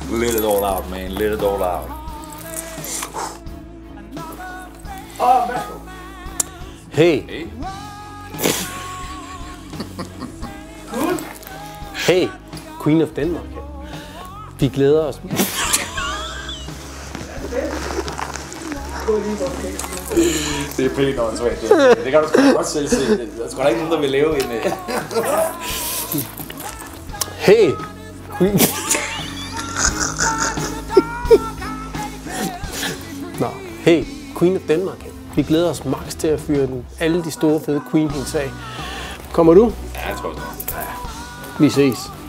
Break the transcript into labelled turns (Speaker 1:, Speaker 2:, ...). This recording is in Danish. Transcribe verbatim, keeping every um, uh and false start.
Speaker 1: Let it all out, man. Let it all out.
Speaker 2: Åh, værsgo.
Speaker 3: Hey.
Speaker 1: Hey.
Speaker 3: Hey, Queen of Denmark. Vi glæder os.
Speaker 1: Det er pænt åndssvagt. Det kan du sgu godt selv se. Der er sgu da ikke nogen, der vil lave en...
Speaker 3: Hey, Queen... Nå, hey, Queen of Denmark. Vi glæder os max til at fyre den, alle de store fede Queen hits af. Kommer du?
Speaker 1: Ja, jeg tror det.
Speaker 3: Vi ses.